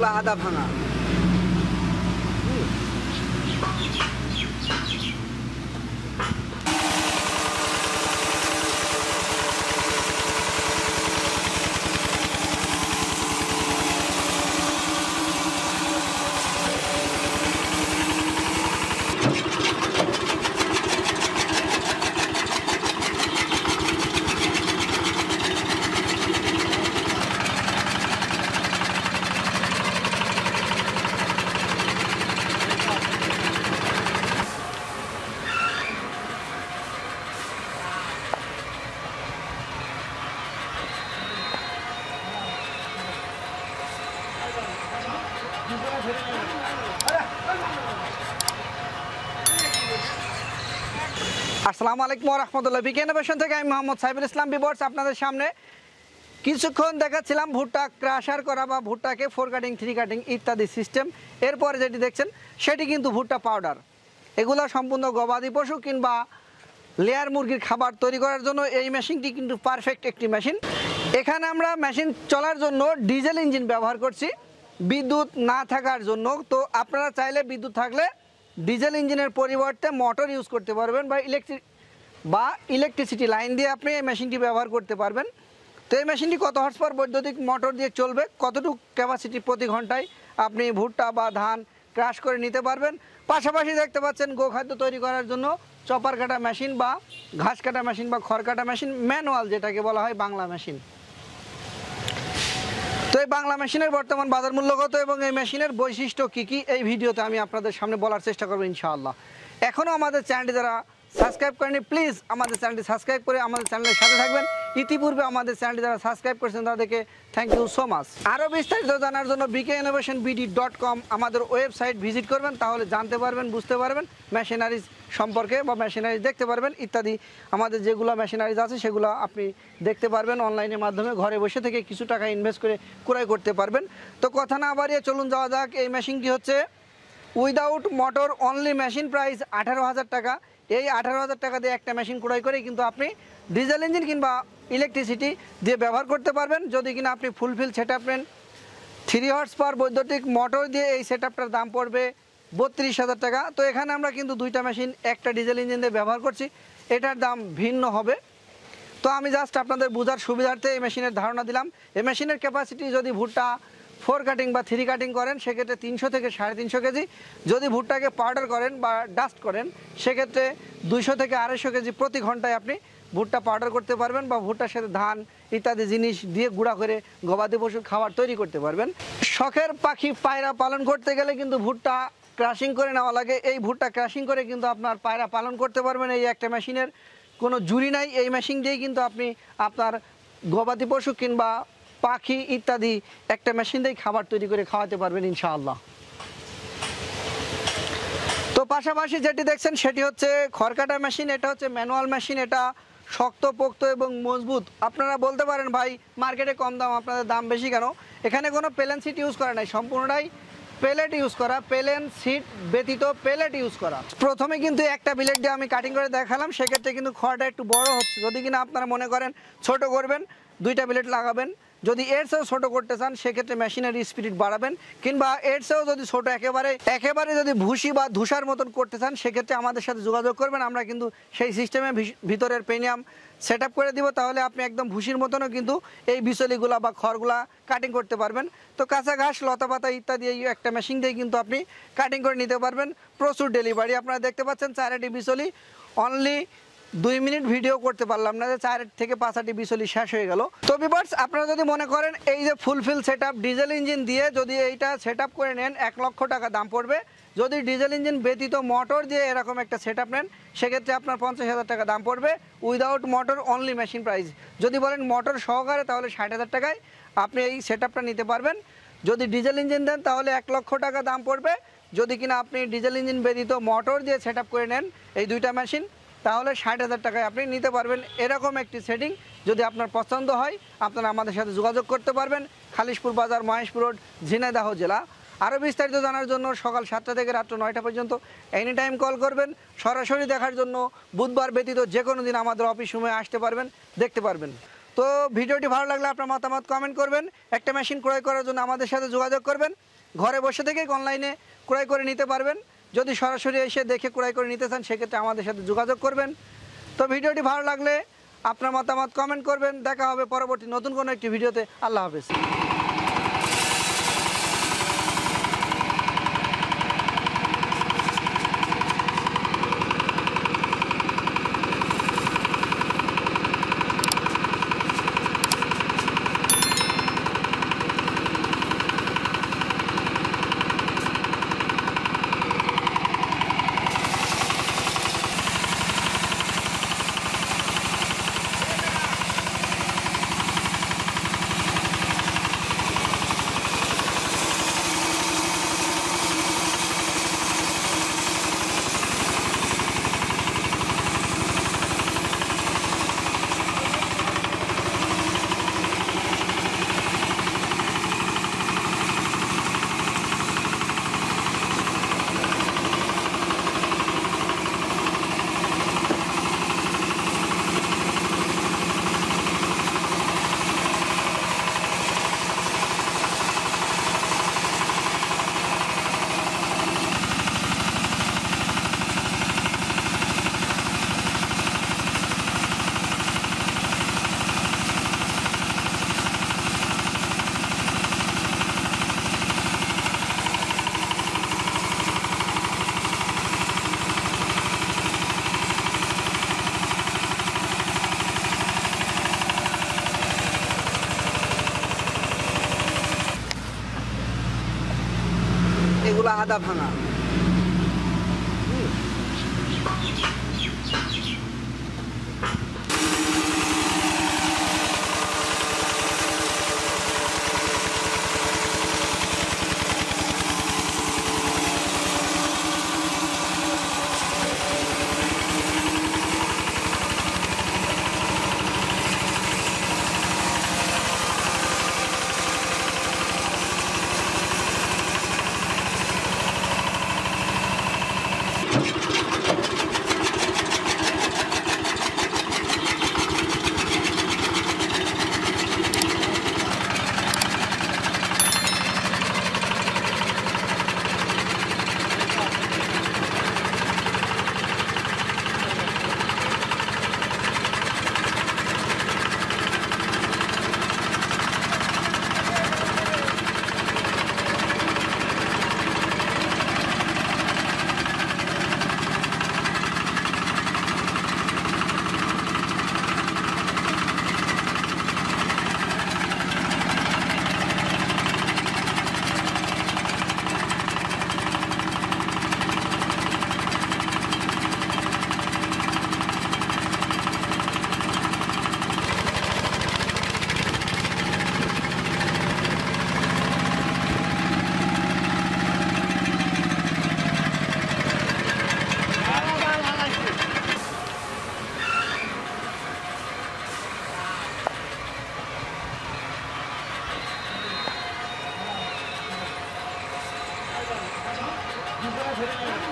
বা আদা ভাঙা। আসসালামু আলাইকুম ওয়া রাহমাতুল্লাহ। বিকে ইনোভেশন থেকে আমি মোহাম্মদ সাইফুল ইসলাম বিবর্স আপনাদের সামনে কিছুক্ষণ দেখাচ্ছিলাম ভুট্টা ক্রাশার করা বা ভুট্টাকে 4 কাটিং 3 কাটিং ইত্যাদি সিস্টেম। এরপরে যেটি দেখছেন সেটি কিন্তু ভুট্টা পাউডার। এগুলো সম্পূর্ণ গবাদি পশু কিংবা লেয়ার মুরগির খাবার তৈরি করার জন্য এই মেশিনটি কিন্তু পারফেক্ট একটি মেশিন। এখানে আমরা মেশিন চলার জন্য ডিজেল ইঞ্জিন ব্যবহার করছি বিদ্যুৎ না থাকার জন্য। তো আপনারা চাইলে বিদ্যুৎ থাকলে ডিজেল ইঞ্জিনের পরিবর্তে মোটর ইউজ করতে পারবেন বা ইলেকট্রিসিটি লাইন দিয়ে আপনি এই মেশিনটি ব্যবহার করতে পারবেন। তো এই মেশিনটি কত হর্স পাওয়ার বৈদ্যুতিক মোটর দিয়ে চলবে, কতটুকু ক্যাপাসিটি প্রতি ঘন্টায় আপনি ভুট্টা বা ধান ক্রাশ করে নিতে পারবেন। পাশাপাশি দেখতে পাচ্ছেন গোখাদ্য তৈরি করার জন্য চপার কাটা মেশিন বা ঘাস কাটা মেশিন বা খড় কাটা মেশিন, ম্যানুয়াল যেটাকে বলা হয় বাংলা মেশিন। তো এই বাংলা মেশিনের বর্তমান বাজার মূল্য কত এবং এই মেশিনের বৈশিষ্ট্য কী কী এই ভিডিওতে আমি আপনাদের সামনে বলার চেষ্টা করবো ইনশাআল্লাহ। এখনও আমাদের চ্যানেলটি যারা সাবস্ক্রাইব করেনি প্লিজ আমাদের চ্যানেলটি সাবস্ক্রাইব করে আমাদের চ্যানেলের সাথে থাকবেন। ইতিপূর্বে আমাদের চ্যানেলটি যারা সাবস্ক্রাইব করেছেন তাদেরকে থ্যাংক ইউ সো মাচ। আরও বিস্তারিত জানার জন্য bkinnovationbd.com আমাদের ওয়েবসাইট ভিজিট করবেন, তাহলে জানতে পারবেন, বুঝতে পারবেন মেশিনারিজ সম্পর্কে বা মেশিনারিজ দেখতে পারবেন ইত্যাদি। আমাদের যেগুলো মেশিনারিজ আছে সেগুলো আপনি দেখতে পারবেন অনলাইনের মাধ্যমে, ঘরে বসে থেকে কিছু টাকা ইনভেস্ট করে ক্রয় করতে পারবেন। তো কথা না বাড়িয়ে চলুন যাওয়া যাক। এই মেশিনটি হচ্ছে without motor only machine, price 18,000 টাকা। এই 18,000 টাকা দিয়ে একটা মেশিন ক্রয় করে কিন্তু আপনি ডিজেল ইঞ্জিন কিংবা ইলেকট্রিসিটি দিয়ে ব্যবহার করতে পারবেন। যদি কিনা আপনি ফুলফিল সেট আপ নেন 3 হর্স পাওয়ার বৈদ্যুতিক মোটর দিয়ে, এই সেট আপটার দাম পড়বে 32,000 টাকা। তো এখানে আমরা কিন্তু দুইটা মেশিন একটা ডিজেল ইঞ্জিন দিয়ে ব্যবহার করছি, এটার দাম ভিন্ন হবে। তো আমি জাস্ট আপনাদের বোঝার সুবিধার্থে এই মেশিনের ধারণা দিলাম। এই মেশিনের ক্যাপাসিটি যদি ভুট্টা 4 কাটিং বা 3 কাটিং করেন সেক্ষেত্রে 300 থেকে 350 কেজি, যদি ভুট্টাকে পাউডার করেন বা ডাস্ট করেন সেক্ষেত্রে 200 থেকে 250 কেজি প্রতি ঘন্টায় আপনি ভুট্টা পাউডার করতে পারবেন বা ভুট্টার সাথে ধান ইত্যাদি জিনিস দিয়ে গুঁড়া করে গবাদি পশুর খাবার তৈরি করতে পারবেন। শখের পাখি পায়রা পালন করতে গেলে কিন্তু ভুট্টা ক্রাশিং করে নেওয়া লাগে। এই ভুট্টা ক্রাশিং করে কিন্তু আপনার পায়রা পালন করতে পারবেন। এই একটা মেশিনের কোনো জুড়ি নাই, এই মেশিন দিয়েই কিন্তু আপনি আপনার গবাদি পশু কিংবা পাখি ইত্যাদি একটা মেশিন দিয়ে খাবার তৈরি করে খাওয়াতে পারবেন ইনশাআল্লাহ। তো পাশাপাশি যেটি দেখছেন সেটি হচ্ছে খড় কাটা মেশিন। এটা হচ্ছে ম্যানুয়াল মেশিন, এটা শক্ত পোক্ত এবং মজবুত। আপনারা বলতে পারেন ভাই মার্কেটে কম দাম, আপনাদের দাম বেশি কেন? এখানে কোনো প্লেন সিট ইউজ করা নাই, সম্পূর্ণটাই পেলেট ইউজ করা, প্লেন সিট ব্যতীত পেলেট ইউজ করা। প্রথমে কিন্তু একটা বিলেট দিয়ে আমি কাটিং করে দেখালাম, সেক্ষেত্রে কিন্তু খড়টা একটু বড় হচ্ছে। যদি কিনা আপনারা মনে করেন ছোট করবেন, দুইটা বিলেট লাগাবেন। যদি এর চেয়েও ছোটো করতে চান সেক্ষেত্রে মেশিনের স্পিড বাড়াবেন, কিংবা এর চেয়েও যদি ছোটো একেবারে যদি ভুসি বা ধূসার মতন করতে চান সেক্ষেত্রে আমাদের সাথে যোগাযোগ করবেন। আমরা কিন্তু সেই সিস্টেমে ভিতরের পেনিয়াম সেট আপ করে দিব, তাহলে আপনি একদম ভুসির মতনও কিন্তু এই বিচলিগুলা বা খড়গুলা কাটিং করতে পারবেন। তো কাঁচা ঘাস, লতা পাতা ইত্যাদি এই একটা মেশিন দিয়ে কিন্তু আপনি কাটিং করে নিতে পারবেন। প্রচুর ডেলিভারি আপনারা দেখতে পাচ্ছেন। 4টি বিচলি অনলি 2 মিনিট ভিডিও করতে পারলাম না যে 4 থেকে 5টি বিচলি শেষ হয়ে গেল। তো ভিউয়ার্স আপনারা যদি মনে করেন এই যে fulfil set up diesel engine দিয়ে যদি এইটা সেট আপ করে নেন 1 লক্ষ টাকা দাম পড়বে। যদি ডিজেল ইঞ্জিন ব্যতীত মোটর দিয়ে এরকম একটা সেট আপ নেন সেক্ষেত্রে আপনার 50,000 টাকা দাম পড়বে without motor only machine price. যদি বলেন মোটর সহকারে তাহলে 60,000 টাকায় আপনি এই সেট আপটা নিতে পারবেন। যদি ডিজেল ইঞ্জিন দেন তাহলে 1 লক্ষ টাকা দাম পড়বে। যদি কিনা আপনি ডিজেল ইঞ্জিন ব্যতীত মোটর দিয়ে সেট আপ করে নেন এই দুইটা মেশিন তাহলে 60,000 টাকায় আপনি নিতে পারবেন। এরকম একটি সেটিং যদি আপনার পছন্দ হয় আপনারা আমাদের সাথে যোগাযোগ করতে পারবেন। খালিশপুর বাজার, মহেশপুর রোড, ঝিনাইদহ জেলা। আরও বিস্তারিত জানার জন্য সকাল 7টা থেকে রাত্র 9টা পর্যন্ত এনি টাইম কল করবেন। সরাসরি দেখার জন্য বুধবার ব্যতীত যে কোনো দিন আমাদের অফিস সময়ে আসতে পারবেন, দেখতে পারবেন। তো ভিডিওটি ভালো লাগলে আপনার মতামত কমেন্ট করবেন। একটা মেশিন ক্রয় করার জন্য আমাদের সাথে যোগাযোগ করবেন। ঘরে বসে থেকেই অনলাইনে ক্রয় করে নিতে পারবেন। যদি সরাসরি এসে দেখে ক্রয় করে নিতে চান সেক্ষেত্রে আমাদের সাথে যোগাযোগ করবেন। তো ভিডিওটি ভালো লাগলে আপনার মতামত কমেন্ট করবেন। দেখা হবে পরবর্তী নতুন কোনো একটি ভিডিওতে। আল্লাহ হাফেজ। এগুলো আদা ভাঙা। ধরে